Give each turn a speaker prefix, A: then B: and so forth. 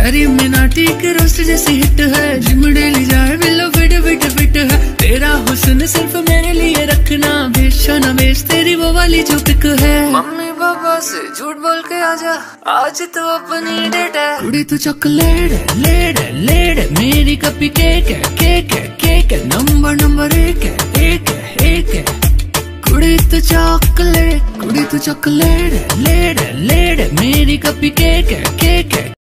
A: Carry Minati के roast जैसी hit है, जिम डेली जाए बिल्लो फिट फिट फिट है। तेरा हुस्न सिर्फ मेरे लिए रखना, भेजो ना भेज तेरी वो वाली जो पिक है। मम्मी पापा से झूठ बोल के आजा, आज तो अपनी डेट है। कुड़ी तू चॉकलेट है, लेड है, लेड है, मेरी कपी केक है, केक है, केक है, नंबर नंबर एक है, एक है, एक है। कुड़ी तू चॉकलेट है, लेड है, लेड है, लेड है, मेरी कपी केक है, केक है।